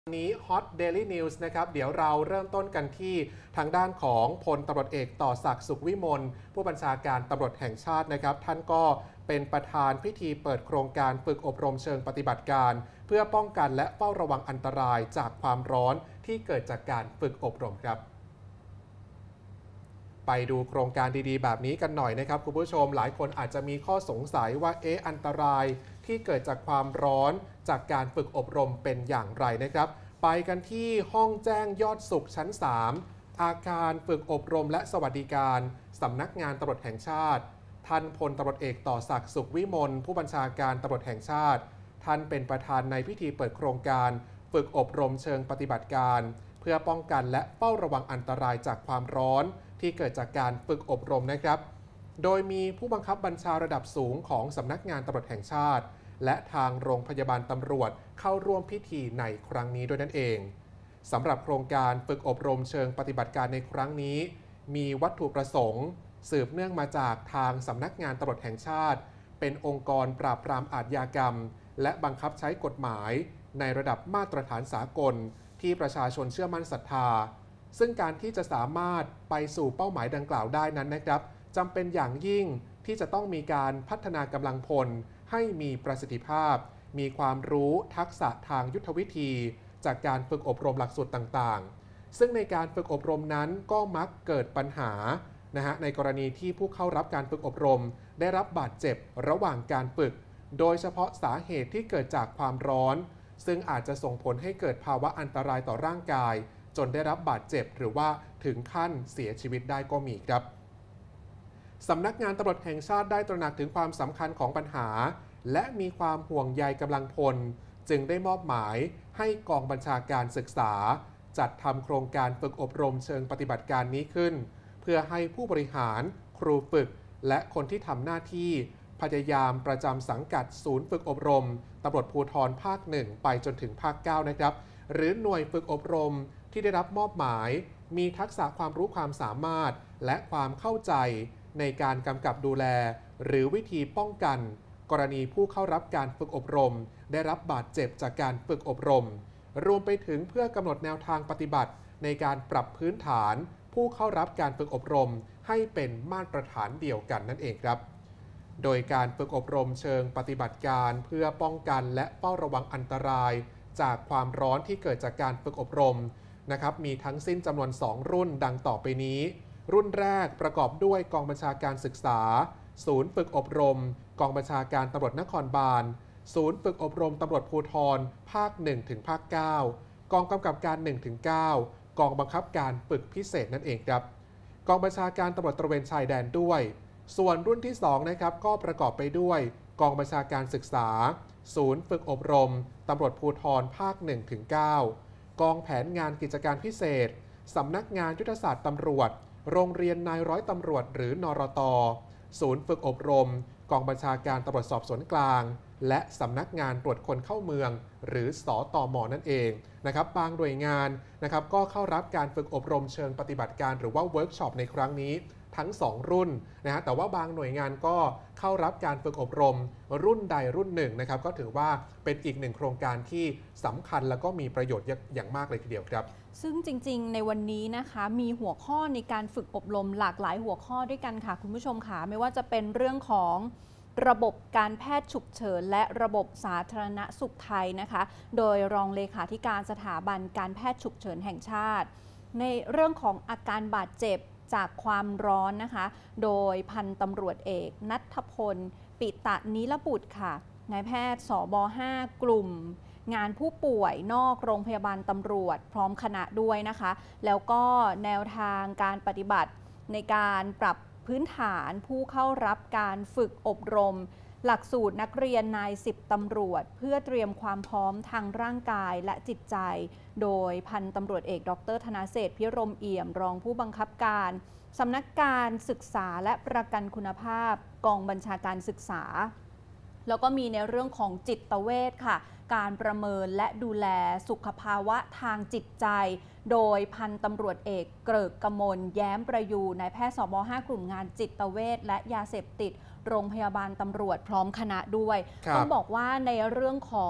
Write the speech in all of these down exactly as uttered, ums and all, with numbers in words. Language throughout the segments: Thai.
วันนี้ Hot Daily News นะครับเดี๋ยวเราเริ่มต้นกันที่ทางด้านของพลตำรวจเอกต่อศักดิ์สุขวิมลผู้บัญชาการตำรวจแห่งชาตินะครับท่านก็เป็นประธานพิธีเปิดโครงการฝึกอบรมเชิงปฏิบัติการเพื่อป้องกันและเฝ้าระวังอันตรายจากความร้อนที่เกิดจากการฝึกอบรมครับไปดูโครงการดีๆแบบนี้กันหน่อยนะครับคุณผู้ชมหลายคนอาจจะมีข้อสงสัยว่าเอ๊ะอันตรายที่เกิดจากความร้อนจากการฝึกอบรมเป็นอย่างไรนะครับไปกันที่ห้องแจ้งยอดสุขชั้นสามอาคารฝึกอบรมและสวัสดิการสำนักงานตำรวจแห่งชาติท่านพลตำรวจเอกต่อศักดิ์สุขวิมลผู้บัญชาการตำรวจแห่งชาติท่านเป็นประธานในพิธีเปิดโครงการฝึกอบรมเชิงปฏิบัติการเพื่อป้องกันและเฝ้าระวังอันตรายจากความร้อนที่เกิดจากการฝึกอบรมนะครับโดยมีผู้บังคับบัญชาระดับสูงของสำนักงานตำรวจแห่งชาติและทางโรงพยาบาลตำรวจเข้าร่วมพิธีในครั้งนี้ด้วยนั่นเองสำหรับโครงการฝึกอบรมเชิงปฏิบัติการในครั้งนี้มีวัตถุประสงค์สืบเนื่องมาจากทางสำนักงานตำรวจแห่งชาติเป็นองค์กรปราบปรามอาชญากรรมและบังคับใช้กฎหมายในระดับมาตรฐานสากลที่ประชาชนเชื่อมั่นศรัทธาซึ่งการที่จะสามารถไปสู่เป้าหมายดังกล่าวได้นั้นนะครับจำเป็นอย่างยิ่งที่จะต้องมีการพัฒนากำลังพลให้มีประสิทธิภาพมีความรู้ทักษะทางยุทธวิธีจากการฝึกอบรมหลักสูตรต่างๆซึ่งในการฝึกอบรมนั้นก็มักเกิดปัญหานะฮะในกรณีที่ผู้เข้ารับการฝึกอบรมได้รับบาดเจ็บระหว่างการฝึกโดยเฉพาะสาเหตุที่เกิดจากความร้อนซึ่งอาจจะส่งผลให้เกิดภาวะอันตรายต่อร่างกายจนได้รับบาดเจ็บหรือว่าถึงขั้นเสียชีวิตได้ก็มีครับสำนักงานตำรวจแห่งชาติได้ตระหนักถึงความสำคัญของปัญหาและมีความห่วงใยกำลังพลจึงได้มอบหมายให้กองบัญชาการศึกษาจัดทำโครงการฝึกอบรมเชิงปฏิบัติการนี้ขึ้นเพื่อให้ผู้บริหารครูฝึกและคนที่ทำหน้าที่พยายามประจำสังกัดศูนย์ฝึกอบรมตำรวจภูธรภาคหนึ่งไปจนถึงภาคเก้านะครับหรือหน่วยฝึกอบรมที่ได้รับมอบหมายมีทักษะความรู้ความสามารถและความเข้าใจในการกำกับดูแลหรือวิธีป้องกันกรณีผู้เข้ารับการฝึกอบรมได้รับบาดเจ็บจากการฝึกอบรมรวมไปถึงเพื่อกำหนดแนวทางปฏิบัติในการปรับพื้นฐานผู้เข้ารับการฝึกอบรมให้เป็นมาตรฐานเดียวกันนั่นเองครับโดยการฝึกอบรมเชิงปฏิบัติการเพื่อป้องกันและเฝ้าระวังอันตรายจากความร้อนที่เกิดจากการฝึกอบรมนะครับมีทั้งสิ้นจำนวนสองรุ่นดังต่อไปนี้รุ่นแรกประกอบด้วยกองบัญชาการศึกษาศูนย์ฝึกอบรมกองบัญชาการตำรวจนครบาลศูนย์ฝึกอบรมตำรวจภูธรภาคหนึ่งถึงภาคเก้ากองกำกับการหนึ่งถึงเก้ากองบังคับการฝึกพิเศษนั่นเองครับกองบัญชาการตำรวจตระเวนชายแดนด้วยส่วนรุ่นที่สองนะครับก็ประกอบไปด้วยกองบัญชาการศึกษาศูนย์ฝึกอบรมตำรวจภูธรภาคหนึ่งถึงเก้ากองแผนงานกิจการพิเศษสำนักงานยุทธศาสตร์ตำรวจโรงเรียนนายร้อยตำรวจหรือนรต.ศูนย์ฝึกอบรมกองบัญชาการตำรวจสอบสวนกลางและสำนักงานตรวจคนเข้าเมืองหรือสตม.นั่นเองนะครับบางหน่วยงานนะครับก็เข้ารับการฝึกอบรมเชิงปฏิบัติการหรือว่าเวิร์กช็อปในครั้งนี้ทั้งสองรุ่นนะฮะแต่ว่าบางหน่วยงานก็เข้ารับการฝึกอบรมรุ่นใดรุ่นหนึ่งนะครับก็ถือว่าเป็นอีกหนึ่งโครงการที่สำคัญแล้วก็มีประโยชน์อย่างมากเลยทีเดียวครับซึ่งจริงๆในวันนี้นะคะมีหัวข้อในการฝึกอบรมหลากหลายหัวข้อด้วยกันค่ะคุณผู้ชมค่ะไม่ว่าจะเป็นเรื่องของระบบการแพทย์ฉุกเฉินและระบบสาธารณสุขไทยนะคะโดยรองเลขาธิการสถาบันการแพทย์ฉุกเฉินแห่งชาติในเรื่องของอาการบาดเจ็บจากความร้อนนะคะโดยพันตำรวจเอกณัฐพลปิตะนิรบุตรค่ะนายแพทย์สบห้ากลุ่มงานผู้ป่วยนอกโรงพยาบาลตำรวจพร้อมคณะด้วยนะคะแล้วก็แนวทางการปฏิบัติในการปรับพื้นฐานผู้เข้ารับการฝึกอบรมหลักสูตรนักเรียนนายสิบตำรวจเพื่อเตรียมความพร้อมทางร่างกายและจิตใจโดยพันตำรวจเอกดร.ธนเศรษฐ์พิรมเอี่ยมรองผู้บังคับการสำนักการศึกษาและประกันคุณภาพกองบัญชาการศึกษาแล้วก็มีในเรื่องของจิตเวชค่ะการประเมินและดูแลสุขภาวะทางจิตใจโดยพันตำรวจเอกเกริกกมลแย้มประยูนายแพทย์สบห้ากลุ่มงานจิตเวชและยาเสพติดโรงพยาบาลตำรวจพร้อมคณะด้วยต้องบอกว่าในเรื่องของ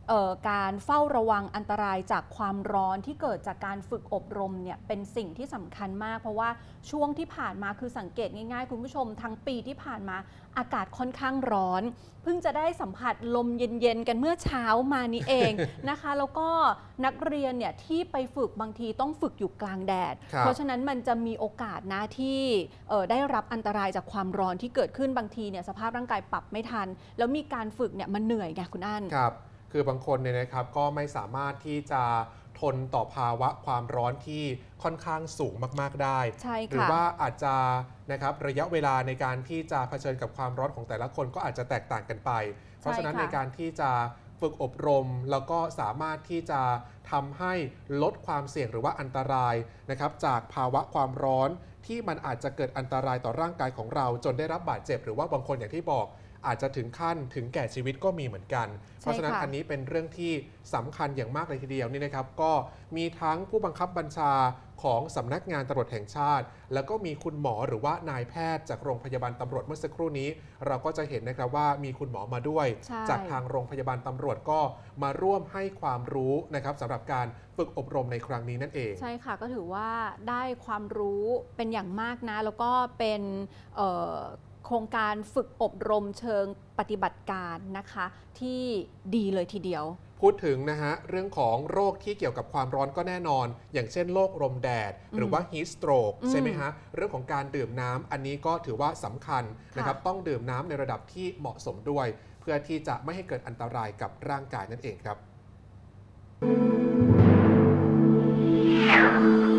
เอ่อการเฝ้าระวังอันตรายจากความร้อนที่เกิดจากการฝึกอบรมเนี่ยเป็นสิ่งที่สำคัญมากเพราะว่าช่วงที่ผ่านมาคือสังเกตง่ายๆคุณผู้ชมทั้งปีที่ผ่านมาอากาศค่อนข้างร้อนเพิ่งจะได้สัมผัสลมเย็นๆกันเมื่อเช้ามานี้เอง นะคะแล้วก็นักเรียนเนี่ยที่ไปฝึกบางทีต้องฝึกอยู่กลางแดดเพราะฉะนั้นมันจะมีโอกาสนะที่ได้รับอันตรายจากความร้อนที่เกิดขึ้นบางทีเนี่ยสภาพร่างกายปรับไม่ทันแล้วมีการฝึกเนี่ยมันเหนื่อยไงคุณอั้นครับคือบางคนเนี่ยนะครับก็ไม่สามารถที่จะทนต่อภาวะความร้อนที่ค่อนข้างสูงมากๆได้หรือว่าอาจจะนะครับระยะเวลาในการที่จะเผชิญกับความร้อนของแต่ละคนก็อาจจะแตกต่างกันไปเพราะฉะนั้นในการที่จะฝึกอบรมแล้วก็สามารถที่จะทำให้ลดความเสี่ยงหรือว่าอันตรายนะครับจากภาวะความร้อนที่มันอาจจะเกิดอันตรายต่อร่างกายของเราจนได้รับบาดเจ็บหรือว่าบางคนอย่างที่บอกอาจจะถึงขั้นถึงแก่ชีวิตก็มีเหมือนกันเพราะฉะนั้นอันนี้เป็นเรื่องที่สำคัญอย่างมากเลยทีเดียวนี่นะครับก็มีทั้งผู้บังคับบัญชาของสำนักงานตำรวจแห่งชาติแล้วก็มีคุณหมอหรือว่านายแพทย์จากโรงพยาบาลตำรวจเมื่อสักครู่นี้เราก็จะเห็นนะครับว่ามีคุณหมอมาด้วยจากทางโรงพยาบาลตำรวจก็มาร่วมให้ความรู้นะครับสำหรับการฝึกอบรมในครั้งนี้นั่นเองใช่ค่ะก็ถือว่าได้ความรู้เป็นอย่างมากนะแล้วก็เป็นโครงการฝึกอบรมเชิงปฏิบัติการนะคะที่ดีเลยทีเดียวพูดถึงนะฮะเรื่องของโรคที่เกี่ยวกับความร้อนก็แน่นอนอย่างเช่นโรคลมแดดหรือว่า heat stroke ใช่ไหมฮะเรื่องของการดื่มน้ำอันนี้ก็ถือว่าสำคัญนะครับต้องดื่มน้ำในระดับที่เหมาะสมด้วยเพื่อที่จะไม่ให้เกิดอันตรายกับร่างกายนั่นเองครับ